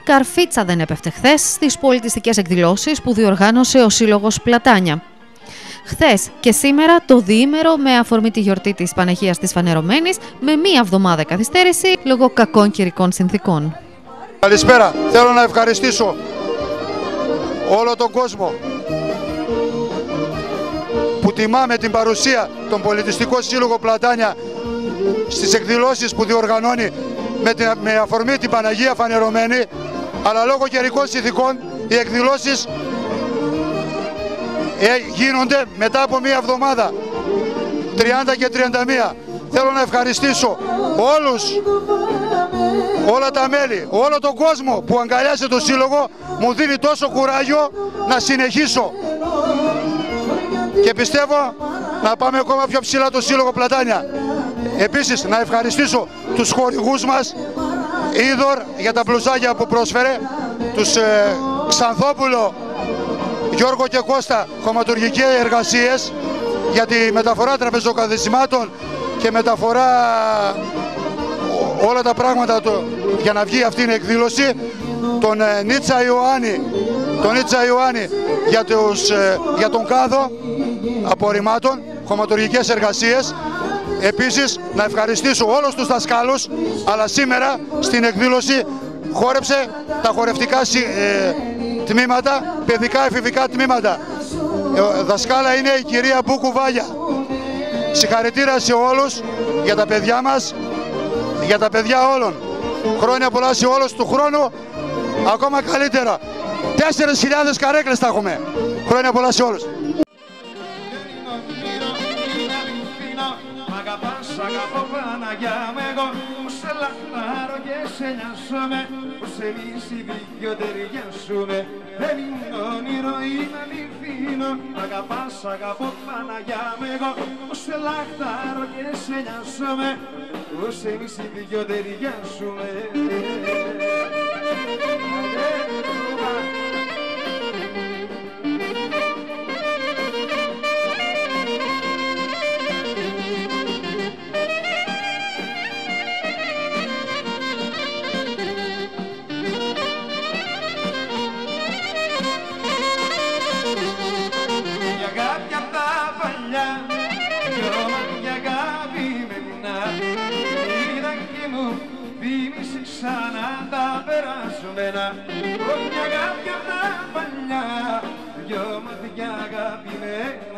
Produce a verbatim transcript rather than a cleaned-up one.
καρφίτσα δεν έπεφτε χθες στις πολιτιστικές εκδηλώσεις που διοργάνωσε ο Σύλλογος Πλατάνια. Χθες και σήμερα το διήμερο με αφορμή τη γιορτή της Παναγίας της Φανερωμένης με μία εβδομάδα καθυστέρηση λόγω κακών καιρικών συνθήκων. Καλησπέρα. Θέλω να ευχαριστήσω όλο τον κόσμο που τιμά με την παρουσία τον Πολιτιστικό Σύλλογο Πλατάνια στις εκδηλώσεις που διοργανώνει με, την, με αφορμή την Παναγία Φανερωμένη, αλλά λόγω καιρικών συνθήκων οι εκδηλώσεις ε, γίνονται μετά από μία εβδομάδα, τριάντα και τριάντα μία. Θέλω να ευχαριστήσω όλους, όλα τα μέλη, όλο τον κόσμο που αγκαλιάζει το Σύλλογο, μου δίνει τόσο κουράγιο να συνεχίσω. Και πιστεύω να πάμε ακόμα πιο ψηλά το Σύλλογο Πλατάνια. Επίσης να ευχαριστήσω τους χορηγούς μας, Είδωρ για τα μπλουζάκια που πρόσφερε, τους ε, Ξανθόπουλο, Γιώργο και Κώστα, χωματουργικές εργασίες για τη μεταφορά τραπεζοκαθεσιμάτων και μεταφορά όλα τα πράγματα το, για να βγει αυτή η εκδήλωση, τον ε, Νίτσα Ιωάννη, τον Νίτσα Ιωάννη για, τους, ε, για τον κάδο απορριμμάτων, χωματουργικές εργασίες. Επίσης να ευχαριστήσω όλους τους δασκάλους, αλλά σήμερα στην εκδήλωση χόρεψε τα χορευτικά ε, τμήματα, παιδικά εφηβικά τμήματα. Ε, δασκάλα είναι η κυρία Μπούκου Βάλια. Συγχαρητήρια σε όλους για τα παιδιά μας, για τα παιδιά όλων. Χρόνια πολλά σε όλους, του χρόνου ακόμα καλύτερα. Τέσσερις χιλιάδες καρέκλες θα έχουμε. Χρόνια πολλά σε όλους. Αγαπώ Παναγιά μου εγώ, που σε λαχτάρω και σε νοιάζομαι, που σε εμείς οι δυο ταιριάζουμε. Δεν είναι όνειρο, είναι αληθινό. Μ' αγαπάς, αγαπώ Παναγιά μου εγώ, που σε λαχτάρω και σε νοιάζομαι, που σε εμείς οι δυο ταιριάζουμε. Ξανά τα περάσμενα, όχι αγάπη απ' τα παλιά, δυο μάτια αγαπημένα.